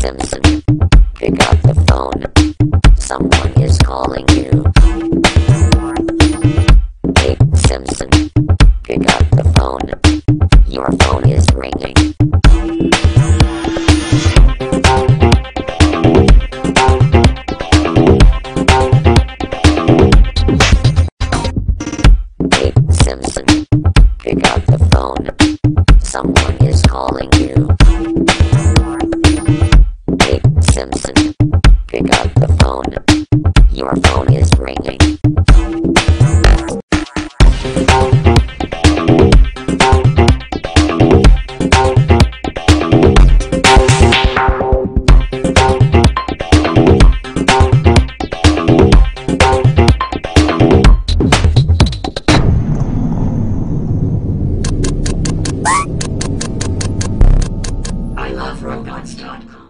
Simpson, pick up the phone. Someone is calling you. Hey, Simpson, pick up the phone. Your phone is ringing. Hey, Simpson, pick up the phone. Someone is calling you. Hey, Simpson, pick up the phone. Your phone is ringing. I love robots.com.